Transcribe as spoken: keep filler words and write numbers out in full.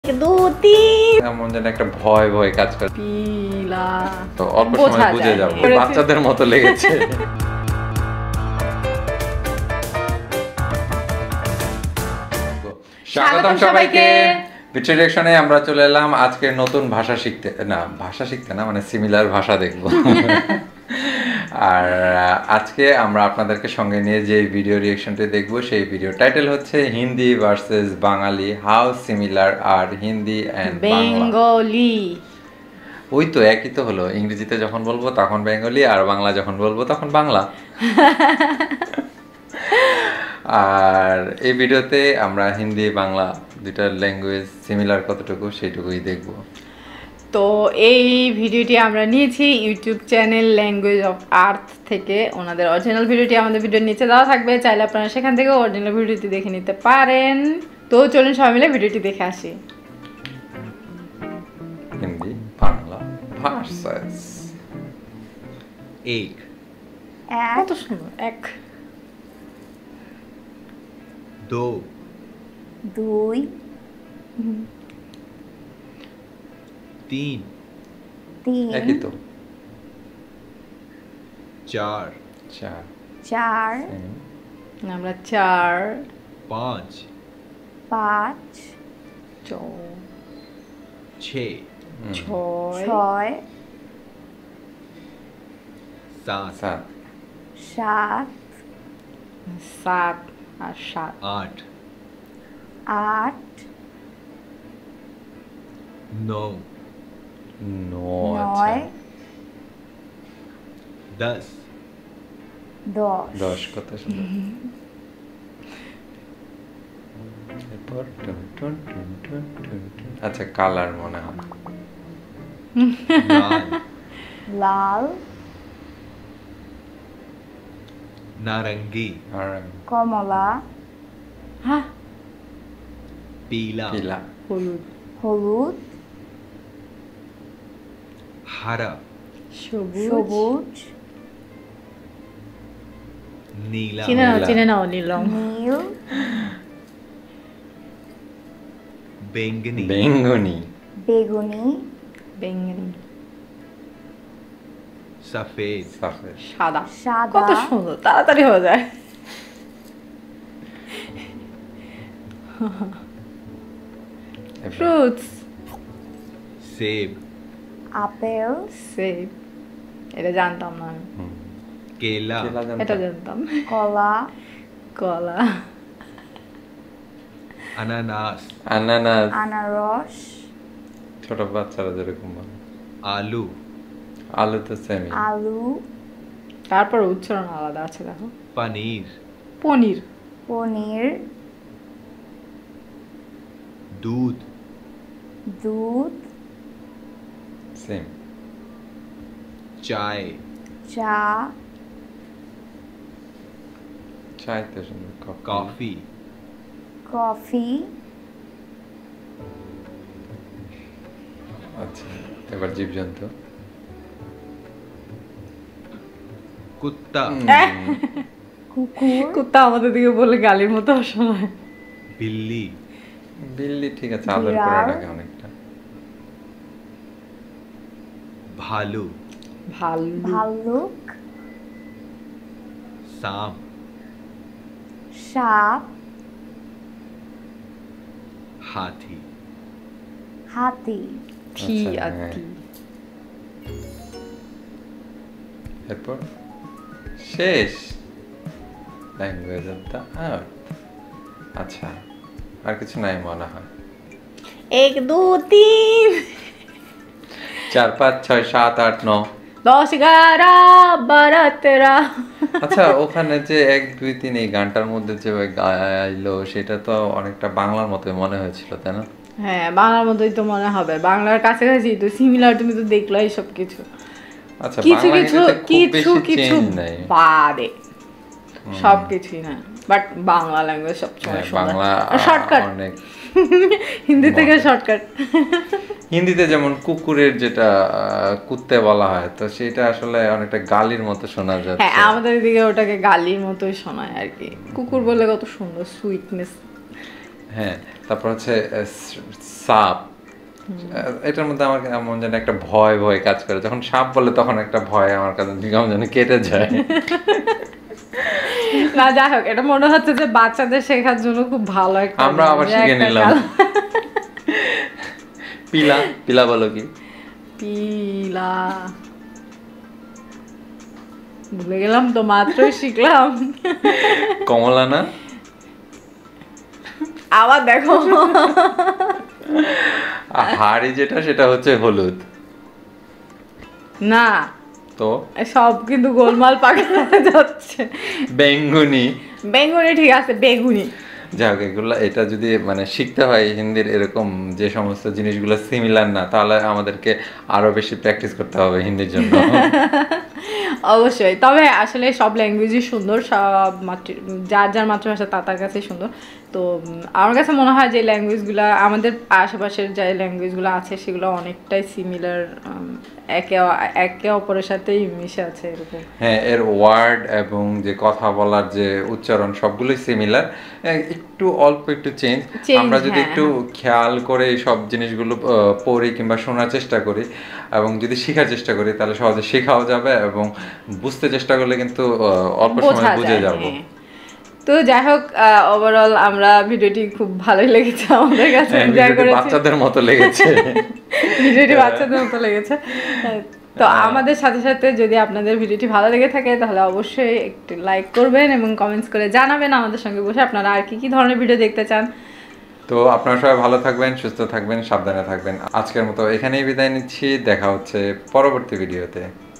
এমন যেন একটা ভয় ভয় কাজ করে। পিলা তো অল্প সময় বুঝে যাবো, বাচ্চাদের মতো লেগেছে। স্বাগতম সবাইকে। বিটশোরেকশনে আমরা চলে এলাম আজকে নতুন ভাষা শিখতে, না ভাষা শিখতে না মানে সিমিলার ভাষা দেখবো। আর আজকে আমরা আপনাদেরকে সঙ্গে নিয়ে যে ভিডিও রিঅ্যাকশনটি দেখবো সেই ভিডিও টাইটেল হচ্ছে Hindi versus Bangali, how similar are Hindi and Bengali. ওই তো একই তো হলো, ইংরেজিতে যখন বলবো তখন বেঙ্গলি আর বাংলা যখন বলবো তখন বাংলা। আর এই ভিডিওতে আমরা হিন্দি বাংলা দুইটা ল্যাঙ্গুয়েজ সিমিলার কতটুকু সেইটুকুই দেখবো। তো এই ভিডিওটি আমরা নিয়েছি YouTube channel language of earth থেকে। ওনাদের অরিজিনাল ভিডিওটি আমাদের ভিডিওর নিচে দেওয়া থাকবে, চাইলে আপনারা সেখান থেকে অরিজিনাল ভিডিওটি দেখে নিতে পারেন। তো চলুন সবাই মিলে ভিডিওটি দেখে আসি। হিন্দি বাংলা ভার্সেস এক। কত সুন্দর। এক, দো, দুই, তিন, তিন, একই তো, চার, চার, চার, আমরা চার, পাঁচ, পাঁচ, ছয়, ছয়, ছয়, সাত, সাত, সাত, সাত আর সাত, আট, আট, নয়, নয়, নয়, দশ, দশ, দশ। কত সুন্দর। এরপর টুন টুন টুন টুন টুন টুন। আচ্ছা, কালার মনে হয় লাল, লাল, নারঙ্গি, আর কমলা, হ্যাঁ, পীলা, পিলা, হলুদ, হলুদ, হারা, সবুজ, সবুজ, নীলা, চিনে নাও নীলা। চিনে নাও নীলম, নীল, বেঙ্গনি, বেঙ্গনি, বেগুনি, বেঙ্গলি, সফেদ, সাফেদ, সাদা। সাদা, কত সুন্দর, তাড়াতাড়ি হয়ে যায়। ফ্রুটস, সেব, আপেল, সেব, এটা জানতাম না আমি। হুম। কেলা, কেলা জানতাম। এটা জানতাম। কলা, কলা, আনানাস, আনানাস, আনারস, ছোট বাচ্চারা যেরকম বলে। আলু, আলু তো সেমি। আলু, তারপর উচ্চারণ আলাদা আছে দেখো। পনির, পনির, পনির, দুধ, দুধ, সেম। চায়, চা, চাই তো সুন্দর। কফি, কফি, আচ্ছা, এবার জীবজন্তু। কুত্তা, কুকুর, কুত্তা আমাদের দিকে বলে গালির মতো শোনায়। বিল্লি, বিল্লি ঠিক আছে, আদর বিড়াল। করে ডাকে অনেকটা। ভালু, ভালু, ভাল্লুক, সাপ, সাপ, হাতি, হাতি, থি আচ্ছা, আর হ্যাঁ। তি। এরপর শেষ ল্যাঙ্গুয়েজ অফ দ্য আর্থ। আচ্ছা, আর কিছু নাই মনে হয়। এক দু তিন চার পাঁচ ছয় সাত আট ন দশ এগারো বারো তেরো। আচ্ছা, ওখানে যে এক দুই তিন এই গানটার মধ্যে যে গাইলো সেটা তো অনেকটা বাংলার মতো মনে হয়েছিল, তাই না? হ্যাঁ, বাংলার মতোই তো মনে হবে, বাংলার কাছাকাছি তো সিমিলার। তুমি তো দেখলাই সব কিছু। আচ্ছা, কিছু বাংলা কিছু হিন্দিতে খুব কিছু বেশি কিছু চেঞ্জ নাই। বাদে সব কিছুই না, বাট বাংলা ল্যাঙ্গুয়েজ সবসময় হ্যাঁ, সুন্দর। বাংলা শর্টকাট, অনেক। হিন্দি থেকে শর্টকাট। হিন্দিতে যেমন কুকুরের যেটা আহ, কুত্তে বলা হয়, তো সেটা আসলে অনেকটা গালির মতো শোনা হ্যাঁ, যাচ্ছে। আমাদের দিকে ওটাকে গালির মতোই শোনায় আর কি। কুকুর বলে কত সুন্দর, সুইটনেস। হ্যাঁ, তারপর হচ্ছে আহ, সাপ। আহ, এটার মধ্যে আমার এমন যেন একটা ভয় ভয় কাজ করে, যখন সাপ বলে তখন একটা ভয় আমার কাছে কেমন যেন কেটে যায়। না যাই হোক, এটা মনে হচ্ছে যে বাচ্চাদের শেখার জন্য খুব ভালো একটা, আমরা আবার যে শিখে একটা নিলাম। কাল- পিলা, পিলা বলো কি? পিলা ভুলে গেলাম তো, মাত্রই শিখলাম। কমলা না? আবার দেখো, আর হাড়ি যেটা সেটা হচ্ছে হলুদ। না তো সব কিন্তু গোলমাল পাকানো যাচ্ছে। বেঙ্গুনি। বেগুনি ঠিক আছে, বেগুনি। যাই হোক, এগুলো এটা যদি মানে শিখতে হয় হিন্দির এরকম যে সমস্ত জিনিসগুলো সিমিলার না, তাহলে আমাদেরকে আরো বেশি প্র্যাকটিস করতে হবে হিন্দির জন্য। অবশ্যই, তবে আসলে সব ল্যাঙ্গুয়েজই সুন্দর, সব মাতৃ যার যার মাতৃভাষা তার তার কাছেই সুন্দর। তো উম, আমার কাছে মনে হয় যে ল্যাঙ্গুয়েজগুলো আমাদের আশেপাশের যে ল্যাঙ্গুয়েজগুলো আছে সেগুলো অনেকটাই সিমিলার, একে একে অপরের সাথেই মিশে আছে এরকম। হ্যাঁ, এর ওয়ার্ড এবং যে কথা বলার যে উচ্চারণ সবগুলোই সিমিলার, একটু অল্প একটু চেঞ্জ। Change, আমরা যদি হ্যাঁ, একটু খেয়াল করে এই সব জিনিসগুলো আহ, পড়ি কিংবা শোনার চেষ্টা করি এবং যদি শেখার চেষ্টা করি, তাহলে সহজে শেখাও যাবে এবং বুঝতে চেষ্টা করলে কিন্তু আহ, অল্প বোঝা সময় বুঝে যায়, যাব। হ্যাঁ। তো যাই হোক, ওভারঅল আমরা ভিডিওটি খুব ভালোই লেগেছে আমাদের কাছে, হ্যাঁ, এনজয় ভিডিওটি করেছি। বাচ্চাদের মতো লেগেছে। ভিডিওটি বাচ্চাদের মতো লেগেছে। তো আমাদের সাথে সাথে যদি আপনাদের ভিডিওটি ভালো লেগে থাকে তাহলে অবশ্যই একটু লাইক করবেন এবং কমেন্টস করে জানাবেন আমাদের সঙ্গে বসে আপনারা আর কি কি ধরনের ভিডিও দেখতে চান। তো আপনারা সবাই ভালো থাকবেন, সুস্থ থাকবেন, সাবধানে থাকবেন। আজকের মতো এখানেই বিদায় নিচ্ছি, দেখা হচ্ছে পরবর্তী ভিডিওতে।